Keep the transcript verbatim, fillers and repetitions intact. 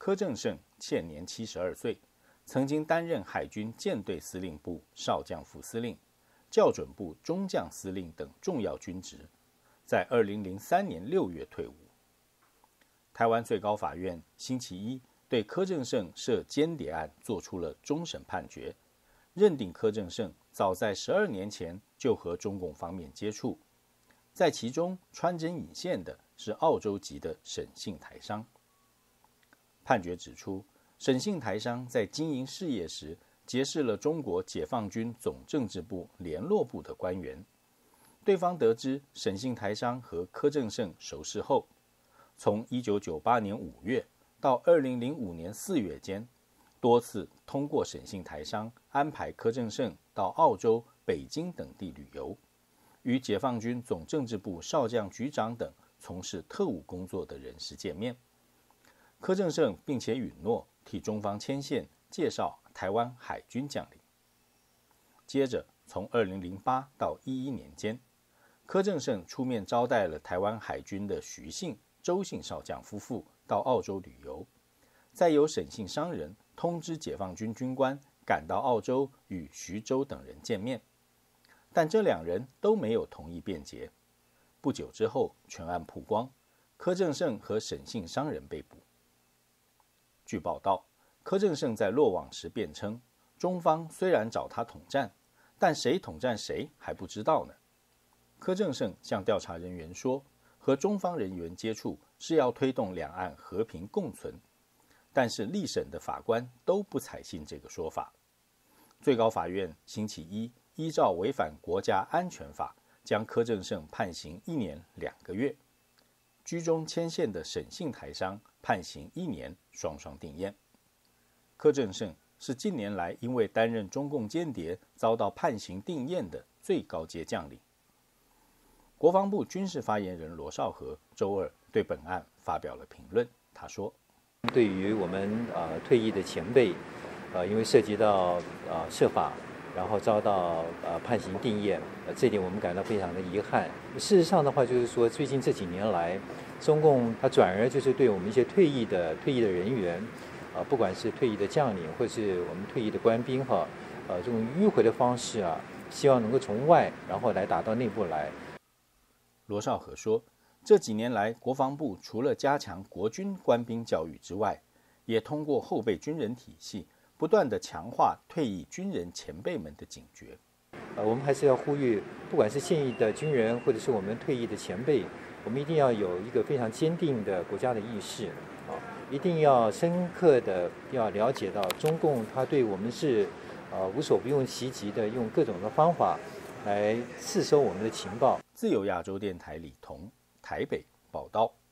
柯正胜现年七十二岁，曾经担任海军舰队司令部少将副司令、校准部中将司令等重要军职，在二零零三年六月退伍。台湾最高法院星期一对柯正胜涉间谍案作出了终审判决，认定柯正胜早在十二年前就和中共方面接触，在其中穿针引线的是澳洲籍的沈姓台商。判决指出，沈姓台商在经营事业时结识了中国解放军总政治部联络部的官员，对方得知沈姓台商和柯正胜熟识后，从一九九八年五月到二零零五年四月间，多次通过沈姓台商安排柯正胜到澳洲、北京等地旅游，与解放军总政治部少将局长等从事特务工作的人士见面。柯正胜并且允诺替中方牵线介绍台湾海军将领。接着，从二零零八到一一年间，柯正胜出面招待了台湾海军的徐姓、周姓少将夫妇到澳洲旅游，再由沈姓商人通知解放军军官赶到澳洲与徐周等人见面，但这两人都没有同意辩解。不久之后，全案曝光，柯正胜和沈姓商人被捕。据报道，柯正胜在落网时辩称，中方虽然找他统战，但谁统战谁还不知道呢。柯正胜向调查人员说，和中方人员接触是要推动两岸和平共存，但是历审的法官都不采信这个说法。最高法院星期一依照违反国家安全法，将柯正胜判刑一年两个月。居中牵线的沈姓台商判刑一年，双双定谳。柯正胜是近年来因为担任中共间谍遭到判刑定谳的最高阶将领。国防部军事发言人罗绍和周二对本案发表了评论，他说：“ 对于我们呃退役的前辈，呃因为涉及到呃涉法，然后遭到呃判刑定谳，呃这点我们感到非常的遗憾。事实上的话，就是说最近这几年来，中共它转而就是对我们一些退役的退役的人员，啊、呃，不管是退役的将领或是我们退役的官兵哈，呃这种迂回的方式啊，希望能够从外然后来打到内部来。” 罗绍和说，这几年来，国防部除了加强国军官兵教育之外，也通过后备军人体系，不断地强化退役军人前辈们的警觉。 呃，我们还是要呼吁，不管是现役的军人，或者是我们退役的前辈，我们一定要有一个非常坚定的国家的意识，啊，一定要深刻的要了解到中共他对我们是，呃，无所不用其极的，用各种的方法来刺收我们的情报。 自由亚洲电台李彤台北报道。